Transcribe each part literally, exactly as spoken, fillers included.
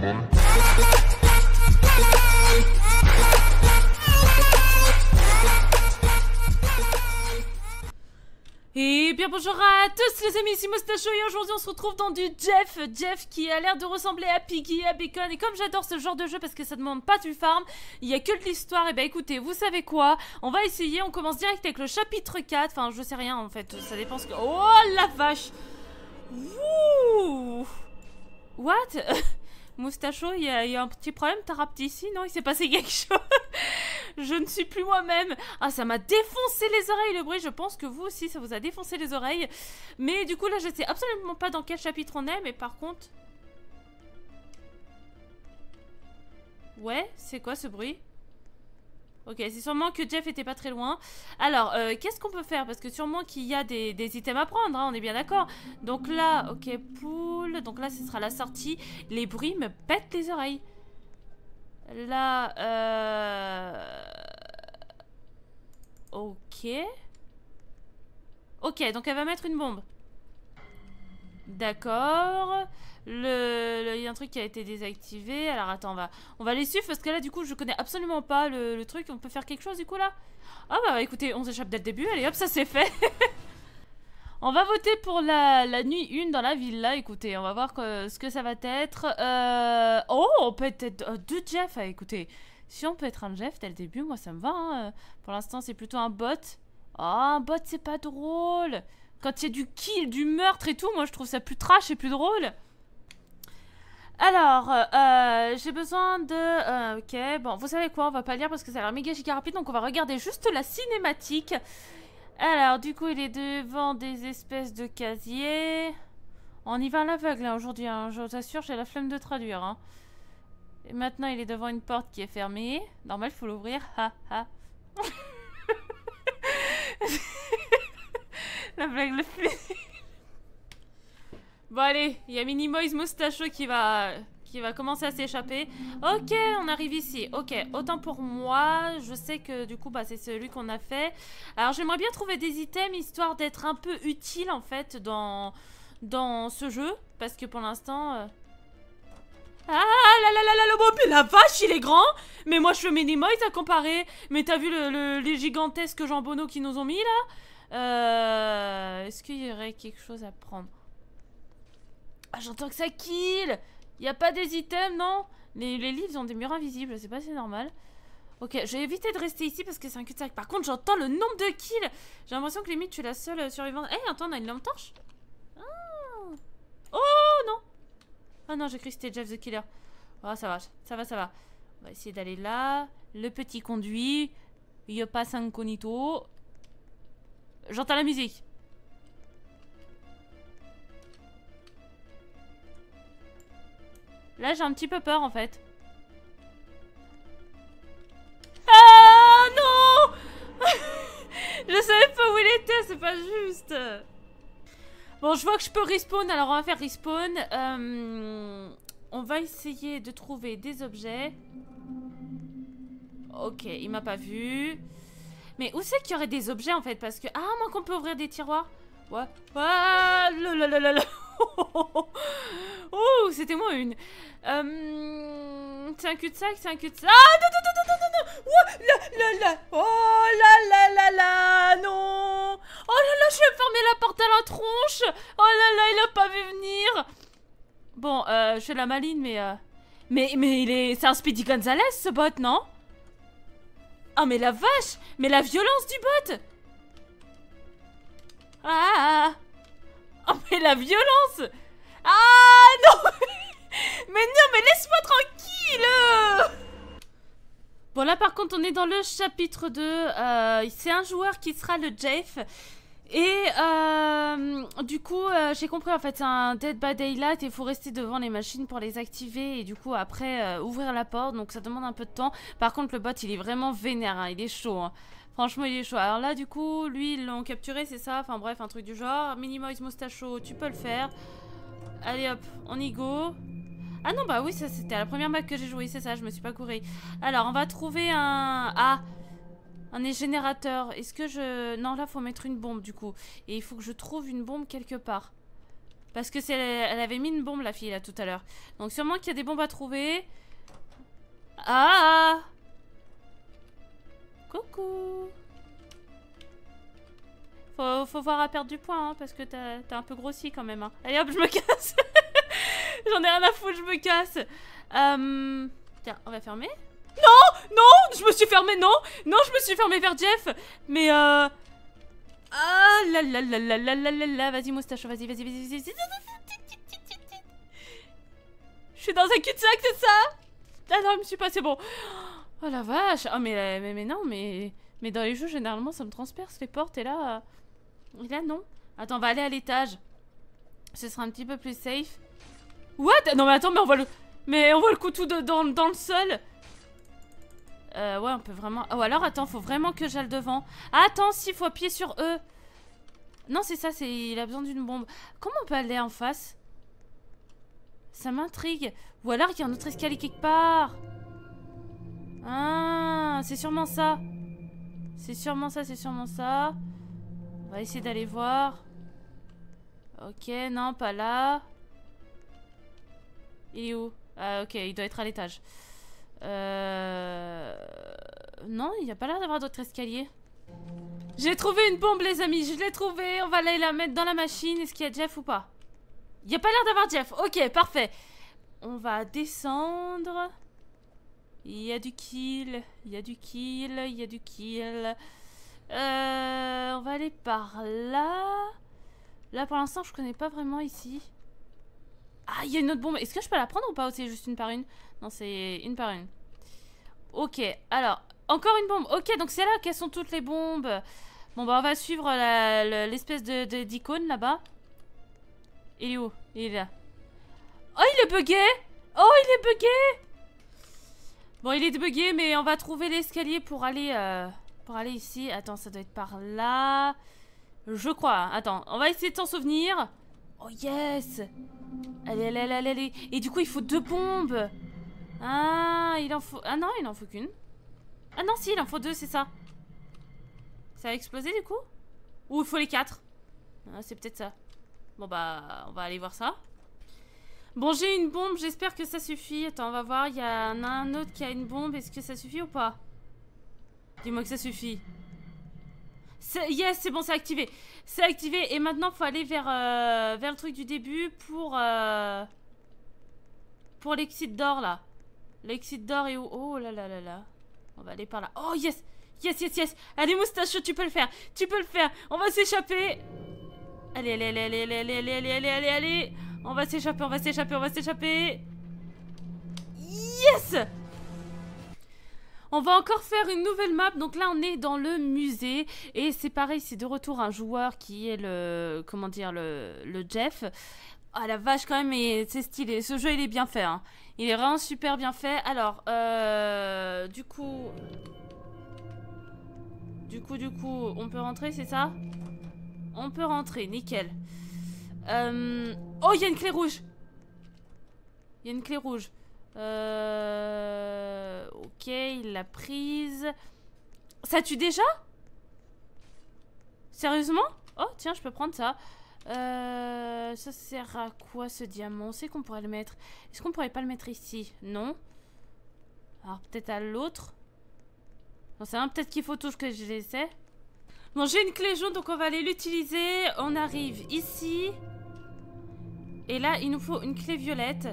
Et bien bonjour à tous les amis, ici Moustacho et aujourd'hui on se retrouve dans du Jeff. Jeff qui a l'air de ressembler à Piggy, à Bacon. Et comme j'adore ce genre de jeu parce que ça demande pas du farm, il y a que de l'histoire. Et bah écoutez, vous savez quoi, on va essayer, on commence direct avec le chapitre quatre. Enfin je sais rien en fait, ça dépend ce que... Oh la vache. Wouh. What? Moustacho, il y, y a un petit problème, t'as rapté ici? Non, il s'est passé quelque chose. Je ne suis plus moi-même. Ah, ça m'a défoncé les oreilles le bruit. Je pense que vous aussi, ça vous a défoncé les oreilles. Mais du coup, là, je sais absolument pas dans quel chapitre on est. Mais par contre... Ouais, c'est quoi ce bruit? Ok, c'est sûrement que Jeff était pas très loin. Alors, euh, qu'est-ce qu'on peut faire? Parce que sûrement qu'il y a des, des items à prendre, hein, on est bien d'accord. Donc là, ok, pool. Donc là, ce sera la sortie. Les bruits me pètent les oreilles. Là, euh... Ok. Ok, donc elle va mettre une bombe. D'accord. Le, le, il y a un truc qui a été désactivé. Alors attends, on va, on va les suivre parce que là du coup je connais absolument pas le, le truc. On peut faire quelque chose du coup là? Ah bah écoutez, on s'échappe dès le début. Allez hop, ça c'est fait. On va voter pour la, la nuit une dans la ville là. Écoutez, on va voir que, ce que ça va être. euh... Oh, on peut être euh, deux Jeff. Ah, écoutez, si on peut être un Jeff dès le début, moi ça me va, hein. Pour l'instant c'est plutôt un bot. Oh, un bot c'est pas drôle. Quand il y a du kill, du meurtre et tout, moi je trouve ça plus trash et plus drôle. Alors, euh, j'ai besoin de... Euh, ok, bon, vous savez quoi, on va pas lire parce que ça a l'air méga giga rapide, donc on va regarder juste la cinématique. Alors, du coup, il est devant des espèces de casiers. On y va à l'aveugle hein, aujourd'hui, hein. Je vous assure, j'ai la flemme de traduire. Hein. Et maintenant, il est devant une porte qui est fermée. Normal, il faut l'ouvrir. Ha, ha. La blague le fait. Bon allez, il y a Minimoise Moustacho qui va, qui va commencer à s'échapper. Ok, on arrive ici. Ok, autant pour moi. Je sais que du coup, bah, c'est celui qu'on a fait. Alors j'aimerais bien trouver des items histoire d'être un peu utile en fait dans, dans ce jeu. Parce que pour l'instant... Euh... Ah là là là là là, bon, mais la vache, il est grand. Mais moi je fais Minimoise à comparer. Mais t'as vu le, le, les gigantesques jambonneaux qu'ils nous ont mis là? euh, Est-ce qu'il y aurait quelque chose à prendre? Ah, j'entends que ça kill. Il n'y a pas des items, non? les, les livres ont des murs invisibles, je sais pas si c'est normal. Ok, je vais éviter de rester ici parce que c'est un cul-de-sac. Par contre, j'entends le nombre de kills. J'ai l'impression que limite, tu es la seule survivante. Eh, hey, attends, on a une lampe torche. Ah. Oh, non. Ah non, j'ai cru que c'était Jeff the Killer. Oh, ça va, ça va, ça va. On va essayer d'aller là. Le petit conduit. Il passe incognito. J'entends la musique. Là, j'ai un petit peu peur, en fait. Ah, non. Je savais pas où il était, c'est pas juste. Bon, je vois que je peux respawn, alors on va faire respawn. Euh, on va essayer de trouver des objets. Ok, il m'a pas vu. Mais où c'est qu'il y aurait des objets, en fait? Parce que... Ah, moi qu'on peut ouvrir des tiroirs. Ouais. Ah, là là là là là. Oh, c'était moi une. Euh, c'est un cul-de-sac, c'est un cul-de-sac. Ah non, non, non, non, non, non. Oh là là là. Oh là là là là. Non. Oh là là, je vais fermer la porte à la tronche. Oh là là, il a pas vu venir. Bon, euh, je fais la maline, mais... Euh... Mais, mais il est... C'est un Speedy Gonzales, ce bot, non? Ah, mais la vache. Mais la violence du bot. Ah. Oh, mais la violence. Ah, non. Mais non, mais laisse-moi tranquille. Bon, là, par contre, on est dans le chapitre deux. Euh, c'est un joueur qui sera le Jeff. Et euh, du coup, euh, j'ai compris, en fait, c'est un Dead by Daylight et il faut rester devant les machines pour les activer et du coup, après, euh, ouvrir la porte. Donc, ça demande un peu de temps. Par contre, le bot, il est vraiment vénère, hein, il est chaud. Hein. Franchement, il est chaud. Alors là, du coup, lui, ils l'ont capturé, c'est ça? Enfin, bref, un truc du genre. Minimoise Moustacho, tu peux le faire. Allez, hop, on y go. Ah non, bah oui, ça, c'était la première map que j'ai joué, c'est ça, je me suis pas courée. Alors, on va trouver un... Ah, un générateur. Est-ce que je... Non, là, faut mettre une bombe, du coup. Et il faut que je trouve une bombe quelque part. Parce que c'est, elle avait mis une bombe, la fille, là, tout à l'heure. Donc sûrement qu'il y a des bombes à trouver. Ah! Coucou! Faut, faut voir à perdre du poids, hein, parce que t'as un peu grossi quand même. Hein. Allez hop, je me casse. J'en ai rien à foutre, je me casse. Euh... Tiens, on va fermer. Non, non, je me suis fermée, non. Non, je me suis fermée vers Jeff. Mais euh... Ah là là là là là là là là. Vas-y, moustache, vas-y, vas-y, vas-y, vas-y. Je suis dans un cul-de-sac, c'est ça? Ah non, je me suis passé bon. Oh la vache. Oh mais, mais, mais non, mais... Mais dans les jeux, généralement, ça me transperce les portes. Et là... Et là, non. Attends, on va aller à l'étage. Ce sera un petit peu plus safe. What? Non mais attends, mais on voit le... Mais on voit le couteau de, dans, dans le sol. Euh, ouais, on peut vraiment... Oh, alors, attends, faut vraiment que j'aille devant. Ah, attends, si, faut appuyer sur E. Non, c'est ça, c'est... Il a besoin d'une bombe. Comment on peut aller en face? Ça m'intrigue. Ou alors, il y a un autre escalier quelque part. Ah, c'est sûrement ça. C'est sûrement ça, c'est sûrement ça. On va essayer d'aller voir. Ok, non, pas là. Il est où? Ah, ok, il doit être à l'étage. Euh... Non, il n'y a pas l'air d'avoir d'autres escaliers. J'ai trouvé une bombe, les amis. Je l'ai trouvée. On va aller la mettre dans la machine. Est-ce qu'il y a Jeff ou pas? Il n'y a pas l'air d'avoir Jeff. Ok, parfait. On va descendre. Il y a du kill. Il y a du kill. Il y a du kill. Euh... On va aller par là. Là, pour l'instant, je connais pas vraiment ici. Ah, il y a une autre bombe. Est-ce que je peux la prendre ou pas? Ou c'est juste une par une? Non, c'est une par une. Ok, alors, encore une bombe. Ok, donc c'est là qu'elles sont toutes les bombes. Bon, bah, on va suivre l'espèce de, de, d'icône là-bas. Il est où? Il est là. Oh, il est bugué! Oh, il est bugué! Bon, il est bugué, mais on va trouver l'escalier pour aller... Euh, pour aller ici. Attends, ça doit être par là. Je crois. Attends, on va essayer de s'en souvenir. Oh, yes! Allez, allez, allez, allez. Et du coup, il faut deux bombes. Ah, il en faut... Ah non, il en faut qu'une. Ah non, si, il en faut deux, c'est ça. Ça a explosé, du coup? Ou il faut les quatre? Ah, c'est peut-être ça. Bon, bah, on va aller voir ça. Bon, j'ai une bombe, j'espère que ça suffit. Attends, on va voir. Il y en a un autre qui a une bombe. Est-ce que ça suffit ou pas? Dis-moi que ça suffit. Yes, c'est bon, c'est activé. C'est activé. Et maintenant, il faut aller vers, euh, vers le truc du début pour... Euh, pour l'exit d'or, là. L'exit d'or est où? Oh là là là là. On va aller par là. Oh, yes! Yes, yes, yes! Allez, moustache, tu peux le faire! Tu peux le faire! On va s'échapper! Allez, allez, allez, allez, allez, allez, allez, allez, allez, allez, allez! On va s'échapper, on va s'échapper, on va s'échapper! Yes! On va encore faire une nouvelle map. Donc là, on est dans le musée. Et c'est pareil, c'est de retour un joueur qui est le... Comment dire? Le, le Jeff. Ah la vache quand même, mais c'est stylé. Ce jeu, il est bien fait. Hein. Il est vraiment super bien fait. Alors, euh... Du coup... Du coup, du coup, on peut rentrer, c'est ça? On peut rentrer, nickel. Euh... Oh, il y a une clé rouge. Il y a une clé rouge. Euh... Ok, il l'a prise. Ça tue déjà? Sérieusement? Oh, tiens, je peux prendre ça. Euh... Ça sert à quoi, ce diamant? On sait qu'on pourrait le mettre. Est-ce qu'on pourrait pas le mettre ici? Non. Alors, peut-être à l'autre. Non, c'est un peut-être qu'il faut tout que je l'essaie. Bon, j'ai une clé jaune, donc on va aller l'utiliser. On arrive ici. Et là, il nous faut une clé violette.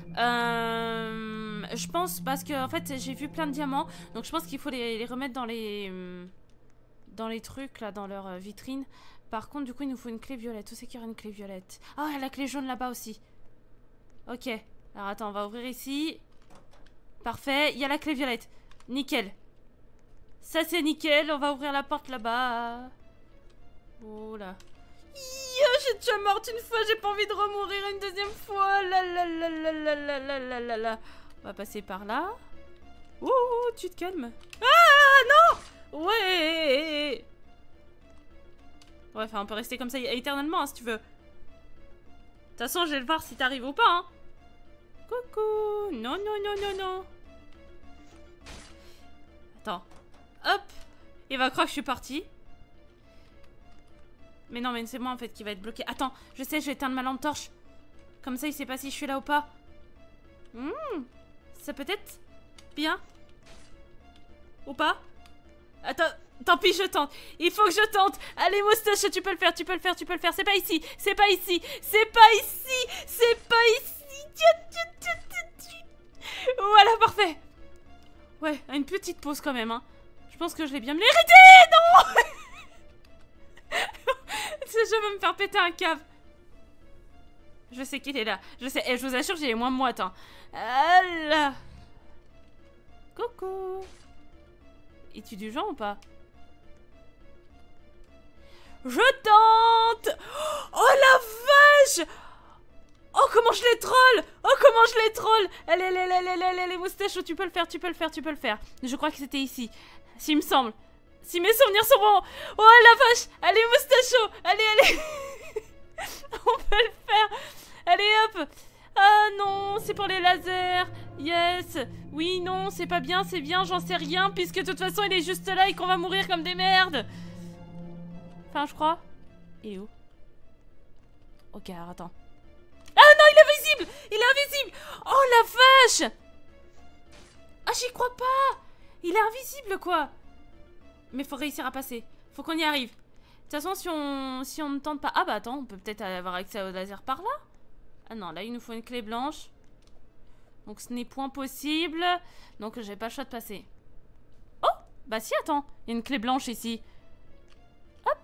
Euh, je pense, parce que en fait j'ai vu plein de diamants, donc je pense qu'il faut les, les remettre dans les dans les trucs là, dans leur vitrine. Par contre, du coup, il nous faut une clé violette. Où c'est qu'il y aura une clé violette? Ah, il y a la clé jaune là-bas aussi. Ok, alors attends, on va ouvrir ici. Parfait, il y a la clé violette. Nickel. Ça c'est nickel, on va ouvrir la porte là-bas. Oh là. J'ai déjà morte une fois, j'ai pas envie de remourir une deuxième fois. La la la la la la la la la la. On va passer par là. Ouh, tu te calmes. Ah non. Ouais. Ouais, enfin on peut rester comme ça éternellement hein, si tu veux. De toute façon, je vais le voir si t'arrives ou pas. Hein. Coucou. Non, non, non, non, non. Attends. Hop. Il va croire que je suis partie. Mais non, mais c'est moi en fait qui va être bloqué. Attends, je sais, je vais éteindre ma lampe torche. Comme ça, il sait pas si je suis là ou pas. Mmh, ça peut être bien. Ou pas? Attends, tant pis, je tente. Il faut que je tente. Allez, moustache, tu peux le faire, tu peux le faire, tu peux le faire. C'est pas ici, c'est pas ici, c'est pas ici, c'est pas ici. Voilà, parfait. Ouais, une petite pause quand même, hein. Je pense que je l'ai bien mérité. Non. Je veux me faire péter un câble. Je sais qu'il est là. Je sais, et je vous assure, j'ai les moins moites, hein. Ah là. Coucou. Es-tu du genre ou pas? Je tente. Oh la vache. Oh comment je les troll. Oh comment je les troll. Allez, allez, allez, allez, allez, allez, moustache, tu peux le faire, tu peux le faire, tu peux le faire. Je crois que c'était ici. S'il me semble. Si mes souvenirs sont bons. Oh la vache. Allez, moustacho. Allez, allez. On peut le faire. Allez, hop. Ah non, c'est pour les lasers. Yes. Oui, non, c'est pas bien, c'est bien, j'en sais rien. Puisque de toute façon, il est juste là et qu'on va mourir comme des merdes. Enfin, je crois. Il est où? Ok, alors attends. Ah non, il est invisible. Il est invisible. Oh la vache. Ah, j'y crois pas. Il est invisible, quoi. Mais faut réussir à passer. Faut qu'on y arrive. De toute façon, si on, si on ne tente pas... Ah bah attends, on peut peut-être avoir accès au laser par là. Ah non, là, il nous faut une clé blanche. Donc, ce n'est point possible. Donc, j'ai pas le choix de passer. Oh. Bah si, attends. Il y a une clé blanche ici. Hop.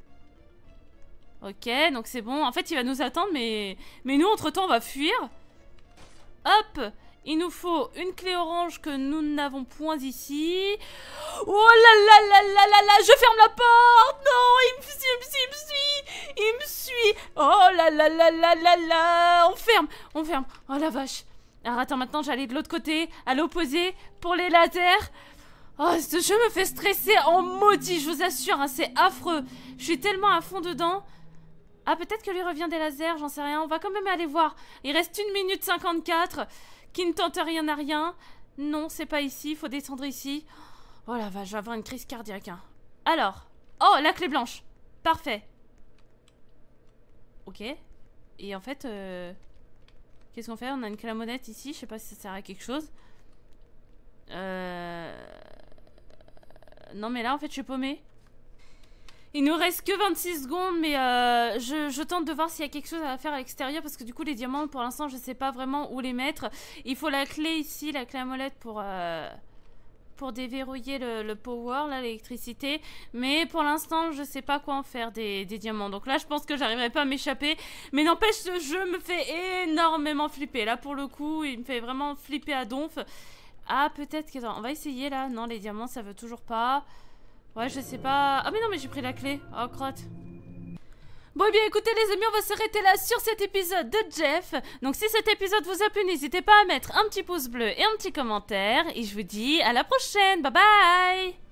Ok, donc c'est bon. En fait, il va nous attendre, mais... Mais nous, entre-temps, on va fuir. Hop. Il nous faut une clé orange que nous n'avons point ici. Oh là là là là là là. Je ferme la porte. Non, il me suit, il me suit, il me suit. Il me suit. Oh là là là là là là. On ferme, on ferme. Oh la vache. Alors attends, maintenant j'allais de l'autre côté, à l'opposé, pour les lasers. Oh, ce jeu me fait stresser en maudit, je vous assure, hein, c'est affreux. Je suis tellement à fond dedans. Ah, peut-être que lui revient des lasers, j'en sais rien. On va quand même aller voir. Il reste une minute cinquante-quatre. Qui ne tente rien à rien. Non, c'est pas ici, il faut descendre ici. Oh la vache, je vais avoir une crise cardiaque. Hein. Alors. Oh, la clé blanche. Parfait. Ok. Et en fait, euh... qu'est-ce qu'on fait? On a une clé à monette ici, je sais pas si ça sert à quelque chose. Euh... Non mais là, en fait, je suis paumée. Il nous reste que vingt-six secondes, mais euh, je, je tente de voir s'il y a quelque chose à faire à l'extérieur, parce que du coup les diamants pour l'instant je sais pas vraiment où les mettre. Il faut la clé ici, la clé à molette pour, euh, pour déverrouiller le, le power, là, l'électricité. Mais pour l'instant je sais pas quoi en faire des, des diamants, donc là je pense que j'arriverai pas à m'échapper. Mais n'empêche, ce jeu me fait énormément flipper, là pour le coup il me fait vraiment flipper à donf. Ah peut-être que... Attends, on va essayer là. Non, les diamants ça veut toujours pas. Ouais, je sais pas... Ah mais non, mais j'ai pris la clé. Oh, crotte. Bon, eh bien, écoutez, les amis, on va s'arrêter là sur cet épisode de Jeff. Donc, si cet épisode vous a plu, n'hésitez pas à mettre un petit pouce bleu et un petit commentaire. Et je vous dis à la prochaine. Bye bye.